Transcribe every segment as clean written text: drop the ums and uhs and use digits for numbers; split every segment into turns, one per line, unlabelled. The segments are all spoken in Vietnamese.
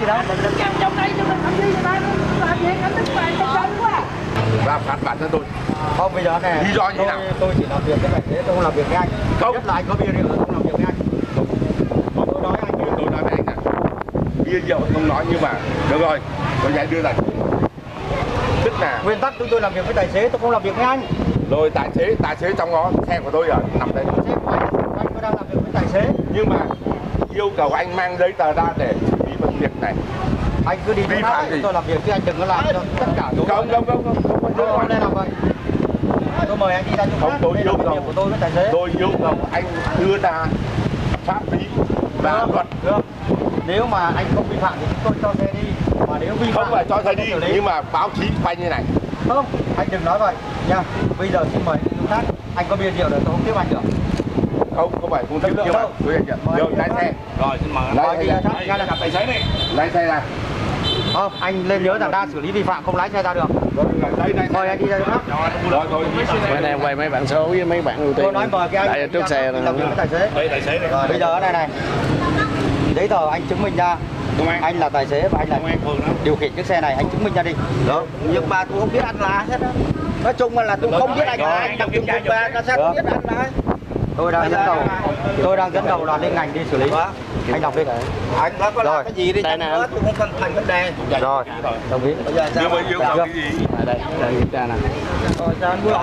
gì đâu. Trong đây tôi làm gì người ta làm gì anh đứng ngoài cái chân quá.
Và phạt bản thân tôi.
Không, bây giờ này.
Lý do như nào?
Tôi chỉ làm việc cái này thế, tôi không làm việc với anh.
Không.
Nhất là anh có bia rượu tôi không làm việc với anh. Không, tôi nói anh.
Tôi nói với anh này. Bia rượu không nói nhưng mà được rồi, tôi sẽ đưa lại. Tức là
nguyên tắc tôi làm việc với tài xế, tôi không làm việc với anh.
Rồi tài xế trong đó xe của tôi ở nằm đây.
Xe của anh có đang làm việc với tài xế.
Nhưng mà yêu cầu anh mang giấy tờ ra để xử lý việc này.
Anh cứ đi vi phạm gì? Tôi làm việc chứ anh đừng có làm cho tất cả tôi. Không nên làm vậy. Tôi mời anh đi ra chỗ khác.
Tôi yêu cầu
của tôi với tài xế.
Tôi yêu cầu anh đưa ra pháp lý và luật.
Được. Nếu mà anh không vi phạm thì chúng tôi cho xe đi. Mà nếu vi phạm
không phải cho xe đi nhưng mà báo chí quay như này.
Không, anh đừng nói vậy nha. Bây giờ xin mời chúng khác. Anh có bia rượu rồi tôi không tiếp anh được.
Không phải không tiếp nhưng mà tôi nhận. Rồi lái xe.
Rồi xin mời.
Lái xe ra.
Gặp tài xế đi.
Lái xe ra.
Không, anh lên nhớ rằng đang xử lý vi phạm không lái xe ra được.
Đây
mời anh đi ra chỗ khác.
Rồi thôi.
Bên em quay mấy bạn số với mấy bạn ưu tiên.
Tôi nói mời cái anh
tại trước xe
làm việc với tài xế.
Đây tài xế này.
Rồi bây giờ ở đây giấy tờ anh chứng minh ra. Anh là tài xế và anh là điều khiển chiếc xe này, anh chứng minh ra đi. Được. Nhưng mà tôi không biết anh là hết á. Nói chung là tôi không biết anh là ai, đọc kiểm tra ra sao không biết anh là ai. Tôi đang dẫn đầu là lên ngành đi xử lý. Anh đọc đi. Anh đã có làm cái gì đi chăng nữa tôi không cần thành vấn đề. Rồi, đồng ý. Bây giờ
nhưng mà yêu cầu cái gì?
Đây kiểm tra nè.
Rồi sao anh mua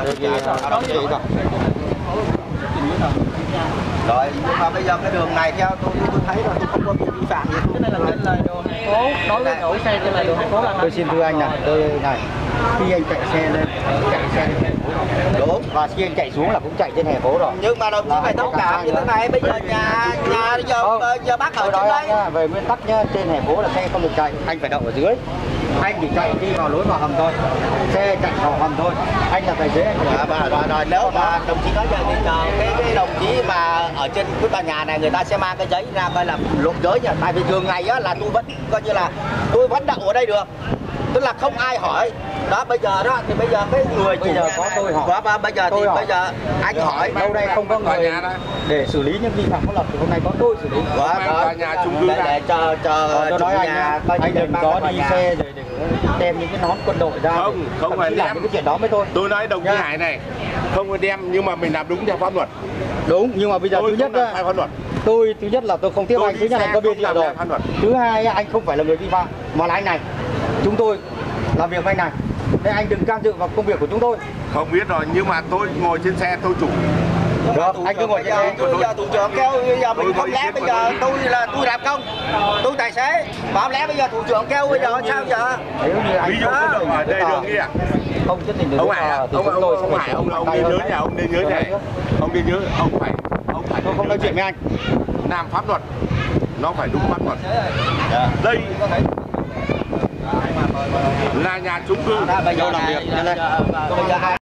rồi, nhưng mà bây giờ cái đường này theo tôi thấy là tôi không có bị vi phạm gì. Cái này là trên là đường thành phố, đối với đổ xe trên là đường thành phố là. Tôi xin thưa anh này, khi anh chạy xe lên, đúng, và khi anh chạy xuống là cũng chạy trên hè phố rồi. Nhưng mà đồng chí phải thông cảm như thế này, bây giờ nhà giờ bác ở trên đây. Về nguyên tắc nhá, trên hè phố là xe không được chạy, anh phải đậu ở dưới. Anh chỉ chạy đi vào lối vào hầm thôi, xe chạy vào hầm thôi. Anh là tài xế anh phải rồi nếu mà đồng chí nói vậy thì chờ cái đồng chí mà ở trên cái tòa nhà này người ta sẽ mang cái giấy ra coi là lỗi giới nha. Tại vì thường ngày á là tôi vẫn coi như là tôi vẫn đậu ở đây được, tức là không ai hỏi. Đó bây giờ đó thì bây giờ cái người bây giờ có tôi hỏi. Bây giờ thì bây giờ anh hỏi đâu đây không có người để xử lý những vi phạm pháp luật thì hôm nay có tôi xử lý.
Tòa nhà chung cư
để chờ tôi nói anh đừng có đi xe để đem những cái nón quân đội ra.
Không phải
làm những cái chuyện đó mới thôi.
Tôi nói đồng chí Hải này không có đem nhưng mà mình làm đúng theo pháp luật.
Đúng, nhưng mà bây giờ thứ nhất thứ nhất là tôi không tiếp anh, thứ nhất là có bia rượu rồi. Thứ hai anh không phải là người vi phạm mà là anh này. Chúng tôi làm việc với anh này. Nên anh đừng can dự vào công việc của chúng tôi.
Không biết rồi, nhưng mà tôi ngồi trên xe tôi chủ.
Được, anh cứ ngồi trên xe. Bây giờ thủ trưởng kêu bây giờ mình không lẽ bây giờ tôi làm công, tôi tài xế. Mà không lẽ bây giờ thủ trưởng kêu bây giờ sao giờ? Nếu như anh
ví dụ ở đây đường kia.
Không chất tình
ông Hải, ông đi nhớ nhà, ông đi nhớ này. Ông đi nhớ, ông phải
tôi không nói chuyện với anh.
làm pháp luật, nó phải đúng pháp luật. Đây là nhà chung cư.
Bây giờ làm việc.